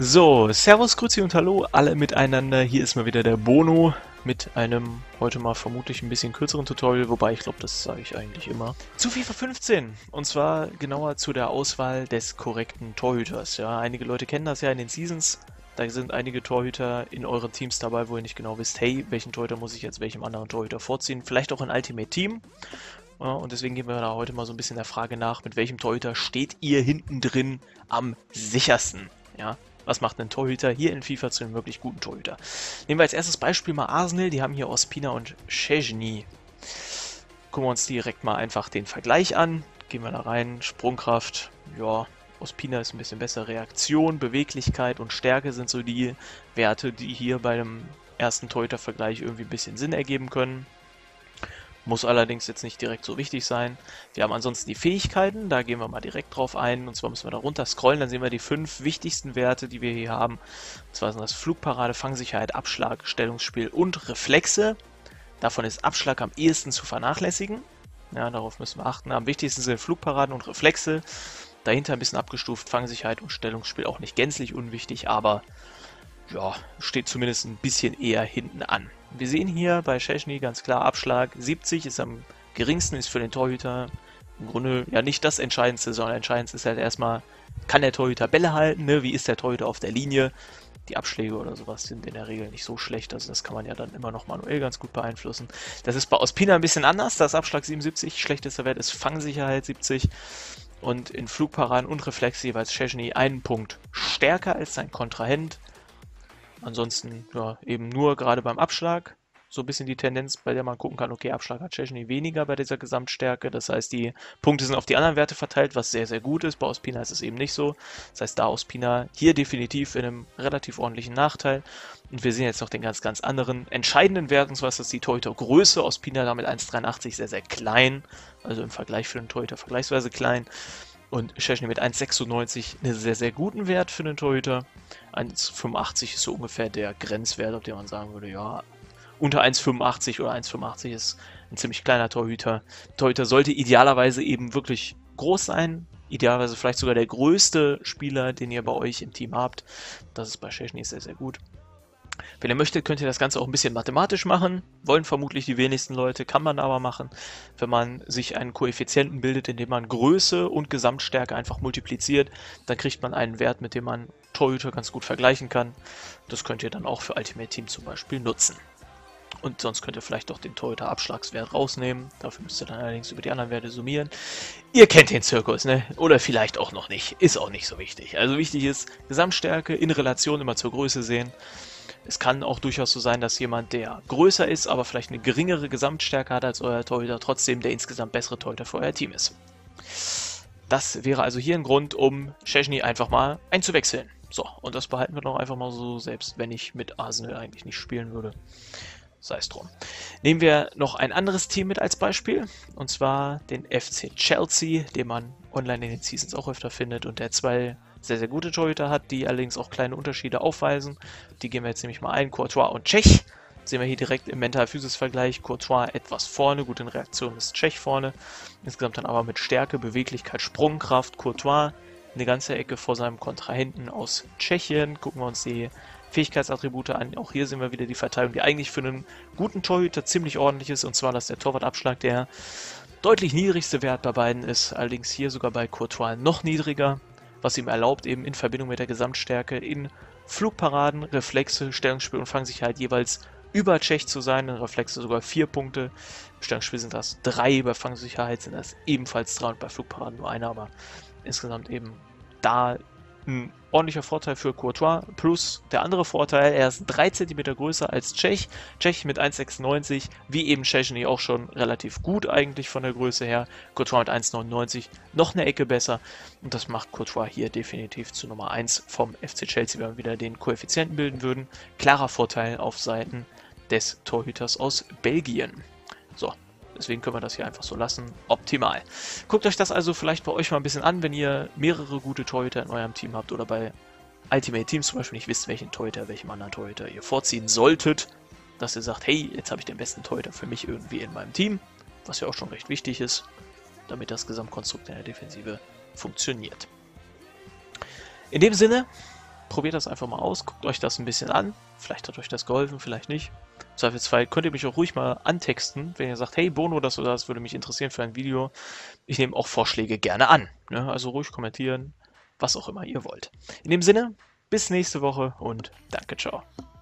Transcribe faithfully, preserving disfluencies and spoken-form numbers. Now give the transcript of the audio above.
So, Servus, Grüezi und Hallo alle miteinander. Hier ist mal wieder der Bono mit einem heute mal vermutlich ein bisschen kürzeren Tutorial, wobei ich glaube, das sage ich eigentlich immer. Zu FIFA fünfzehn und zwar genauer zu der Auswahl des korrekten Torhüters. Ja, einige Leute kennen das ja in den Seasons. Da sind einige Torhüter in euren Teams dabei, wo ihr nicht genau wisst, hey, welchen Torhüter muss ich jetzt welchem anderen Torhüter vorziehen. Vielleicht auch ein Ultimate Team. Ja, und deswegen gehen wir da heute mal so ein bisschen der Frage nach, mit welchem Torhüter steht ihr hinten drin am sichersten? Ja, was macht ein Torhüter hier in FIFA zu einem wirklich guten Torhüter? Nehmen wir als erstes Beispiel mal Arsenal. Die haben hier Ospina und Szczęsny. Gucken wir uns direkt mal einfach den Vergleich an. Gehen wir da rein. Sprungkraft, ja, Ospina ist ein bisschen besser. Reaktion, Beweglichkeit und Stärke sind so die Werte, die hier bei dem ersten Torhüter-Vergleich irgendwie ein bisschen Sinn ergeben können. Muss allerdings jetzt nicht direkt so wichtig sein. Wir haben ansonsten die Fähigkeiten, da gehen wir mal direkt drauf ein. Und zwar müssen wir da runter scrollen, dann sehen wir die fünf wichtigsten Werte, die wir hier haben. Und zwar sind das Flugparade, Fangsicherheit, Abschlag, Stellungsspiel und Reflexe. Davon ist Abschlag am ehesten zu vernachlässigen. Ja, darauf müssen wir achten. Am wichtigsten sind Flugparaden und Reflexe. Dahinter ein bisschen abgestuft, Fangsicherheit und Stellungsspiel auch nicht gänzlich unwichtig, aber ja, steht zumindest ein bisschen eher hinten an. Wir sehen hier bei Szczęsny ganz klar Abschlag. siebzig ist am geringsten, ist für den Torhüter im Grunde ja nicht das Entscheidendste, sondern entscheidend ist halt erstmal, kann der Torhüter Bälle halten, ne? Wie ist der Torhüter auf der Linie? Die Abschläge oder sowas sind in der Regel nicht so schlecht, also das kann man ja dann immer noch manuell ganz gut beeinflussen. Das ist bei Ospina ein bisschen anders, das Abschlag siebenundsiebzig, schlechtester Wert ist Fangsicherheit siebzig und in Flugparaden und Reflexe jeweils Szczęsny einen Punkt stärker als sein Kontrahent. Ansonsten, ja, eben nur gerade beim Abschlag so ein bisschen die Tendenz, bei der man gucken kann, okay, Abschlag hat Szczęsny weniger bei dieser Gesamtstärke. Das heißt, die Punkte sind auf die anderen Werte verteilt, was sehr, sehr gut ist. Bei Ospina ist es eben nicht so. Das heißt, da Ospina hier definitiv in einem relativ ordentlichen Nachteil. Und wir sehen jetzt noch den ganz, ganz anderen entscheidenden Wert, und zwar ist das die Torhütergröße. Ospina damit eins Komma dreiundachtzig sehr, sehr klein, also im Vergleich für den Torhüter vergleichsweise klein. Und Szczęsny mit eins Komma sechsundneunzig einen sehr, sehr guten Wert für den Torhüter. eins Komma fünfundachtzig ist so ungefähr der Grenzwert, auf den man sagen würde, ja, unter eins Komma fünfundachtzig oder eins Komma fünfundachtzig ist ein ziemlich kleiner Torhüter. Torhüter sollte idealerweise eben wirklich groß sein. Idealerweise vielleicht sogar der größte Spieler, den ihr bei euch im Team habt. Das ist bei Szczęsny sehr, sehr gut. Wenn ihr möchtet, könnt ihr das Ganze auch ein bisschen mathematisch machen. Wollen vermutlich die wenigsten Leute, kann man aber machen, wenn man sich einen Koeffizienten bildet, indem man Größe und Gesamtstärke einfach multipliziert. Dann kriegt man einen Wert, mit dem man Torhüter ganz gut vergleichen kann. Das könnt ihr dann auch für Ultimate Team zum Beispiel nutzen. Und sonst könnt ihr vielleicht auch den Torhüter-Abschlagswert rausnehmen. Dafür müsst ihr dann allerdings über die anderen Werte summieren. Ihr kennt den Zirkus, ne? Oder vielleicht auch noch nicht. Ist auch nicht so wichtig. Also wichtig ist, Gesamtstärke in Relation immer zur Größe sehen. Es kann auch durchaus so sein, dass jemand, der größer ist, aber vielleicht eine geringere Gesamtstärke hat als euer Torhüter, trotzdem der insgesamt bessere Torhüter für euer Team ist. Das wäre also hier ein Grund, um Szczęsny einfach mal einzuwechseln. So, und das behalten wir doch einfach mal so, selbst wenn ich mit Arsenal eigentlich nicht spielen würde. Sei es drum. Nehmen wir noch ein anderes Team mit als Beispiel, und zwar den F C Chelsea, den man online in den Seasons auch öfter findet und der zwei sehr, sehr gute Torhüter hat, die allerdings auch kleine Unterschiede aufweisen. Die gehen wir jetzt nämlich mal ein. Courtois und Cech. Sehen wir hier direkt im Mental-Physis-Vergleich. Courtois etwas vorne, gut in Reaktion ist Cech vorne. Insgesamt dann aber mit Stärke, Beweglichkeit, Sprungkraft. Courtois eine ganze Ecke vor seinem Kontrahenten aus Tschechien. Gucken wir uns die Fähigkeitsattribute an. Auch hier sehen wir wieder die Verteilung, die eigentlich für einen guten Torhüter ziemlich ordentlich ist. Und zwar, dass der Torwartabschlag der deutlich niedrigste Wert bei beiden ist. Allerdings hier sogar bei Courtois noch niedriger, was ihm erlaubt, eben in Verbindung mit der Gesamtstärke in Flugparaden, Reflexe, Stellungsspiel und Fangsicherheit jeweils über Cech zu sein. In Reflexe sogar vier Punkte. Im Stellungsspiel sind das drei, bei Fangsicherheit sind das ebenfalls drei und bei Flugparaden nur einer, aber insgesamt eben da ein ordentlicher Vorteil für Courtois. Plus der andere Vorteil, er ist drei Zentimeter größer als Cech. Cech mit eins Komma sechsundneunzig, wie eben Szczęsny auch schon relativ gut eigentlich von der Größe her. Courtois mit eins Komma neunundneunzig, noch eine Ecke besser. Und das macht Courtois hier definitiv zu Nummer eins vom F C Chelsea, wenn wir wieder den Koeffizienten bilden würden. Klarer Vorteil auf Seiten des Torhüters aus Belgien. So. Deswegen können wir das hier einfach so lassen. Optimal. Guckt euch das also vielleicht bei euch mal ein bisschen an, wenn ihr mehrere gute Torhüter in eurem Team habt oder bei Ultimate Teams zum Beispiel nicht wisst, welchen Torhüter, welchem anderen Torhüter ihr vorziehen solltet. Dass ihr sagt, hey, jetzt habe ich den besten Torhüter für mich irgendwie in meinem Team. Was ja auch schon recht wichtig ist, damit das Gesamtkonstrukt in der Defensive funktioniert. In dem Sinne, probiert das einfach mal aus, guckt euch das ein bisschen an. Vielleicht hat euch das geholfen, vielleicht nicht. Im Zweifelsfall könnt ihr mich auch ruhig mal antexten, wenn ihr sagt, hey Bono, das oder das würde mich interessieren für ein Video. Ich nehme auch Vorschläge gerne an. Ne? Also ruhig kommentieren, was auch immer ihr wollt. In dem Sinne, bis nächste Woche und danke, ciao.